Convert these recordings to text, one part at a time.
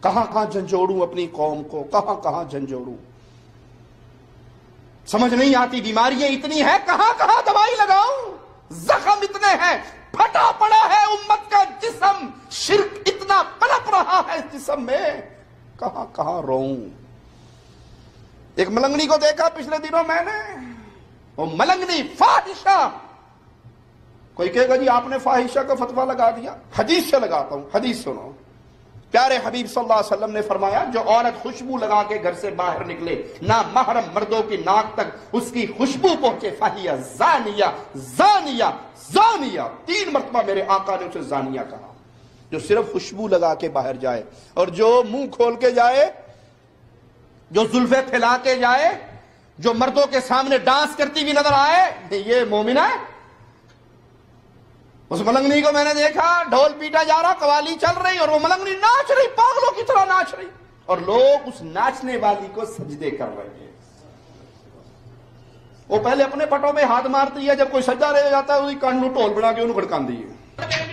کہاں کہاں جھنجھوڑوں اپنی قوم کو، کہاں کہاں جھنجھوڑوں، سمجھ نہیں آتی، بیماریاں اتنی ہیں کہاں کہاں دوائی لگاؤں، زخم اتنے ہیں، پھٹا پڑا ہے امت کا جسم، شرک اتنا پنپ رہا ہے اس جسم میں، کہاں کہاں روؤں۔ ایک ملنگنی کو دیکھا پچھلے دنوں میں نے، وہ ملنگنی فاحشہ، کوئی کہے گا جی آپ نے فاحشہ کا فتویٰ لگا دیا، حدیث سے لگاتا ہوں، حدیث سنو۔ پیارے حبیب صلی اللہ علیہ وسلم نے فرمایا جو عورت خوشبو لگا کے گھر سے باہر نکلے، نہ محرم مردوں کی ناک تک اس کی خوشبو پہنچے، فہیہ زانیہ زانیہ زانیہ، 3 مرتبہ میرے آقا نے اسے زانیہ کہا۔ جو صرف خوشبو لگا کے باہر جائے، اور جو منہ کھول کے جائے، جو زلفیں پھیلا کے جائے، جو مردوں کے سامنے ڈانس کرتی ہوئی نظر آئے، یہ مومن ہے۔ اس ملنگنی کو میں نے دیکھا، ڈھول پیٹا جا رہا، قوالی چل رہی، اور وہ ملنگنی ناچ رہی، پاگلوں کی طرح ناچ رہی، اور لوگ اس ناچنے والی کو سجدے کر رہے ہیں۔ وہ پہلے اپنے پٹوں میں ہاتھ مارتی ہے، جب کوئی سجدہ رہ جاتا ہے وہی کانڈو ٹول بنا کے انہوں کھڑکان دی ہے۔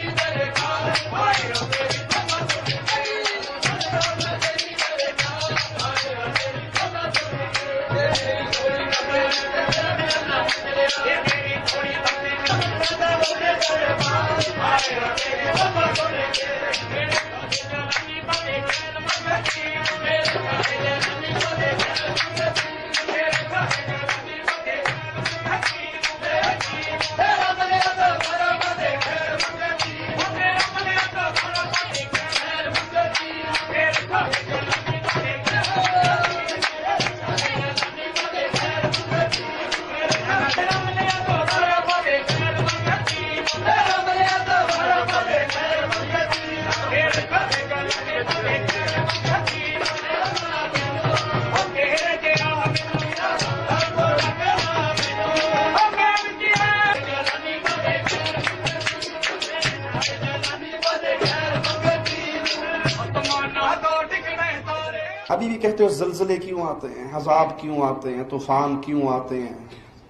ابھی بھی کہتے ہو زلزلے کیوں آتے ہیں، عذاب کیوں آتے ہیں، طوفان کیوں آتے ہیں،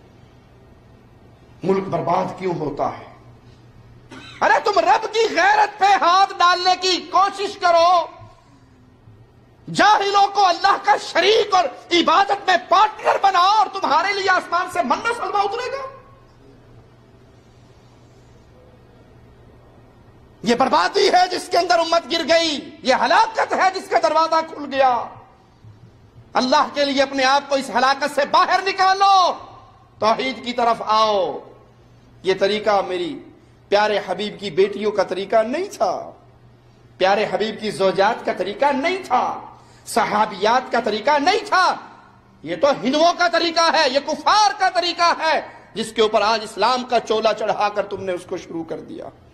ملک برباد کیوں ہوتا ہے؟ ارے تم رب کی غیرت پہ ہاتھ ڈالنے کی کوشش کرو، جاہلوں کو اللہ کا شریک اور عبادت میں پارٹنر بناؤ، اور تمہارے لیے آسمان سے من و سلوہ اترے گا۔ یہ بربادی ہے جس کے اندر امت گر گئی، یہ ہلاکت ہے جس کا دروازہ کھل گیا۔ اللہ کے لیے اپنے آپ کو اس ہلاکت سے باہر نکالو، توحید کی طرف آؤ۔ یہ طریقہ میری پیارے حبیب کی بیٹیوں کا طریقہ نہیں تھا، پیارے حبیب کی زوجات کا طریقہ نہیں تھا، صحابیات کا طریقہ نہیں تھا، یہ تو ہندوؤں کا طریقہ ہے، یہ کفار کا طریقہ ہے، جس کے اوپر آج اسلام کا چولا چڑھا کر تم نے اس کو شروع کر دیا۔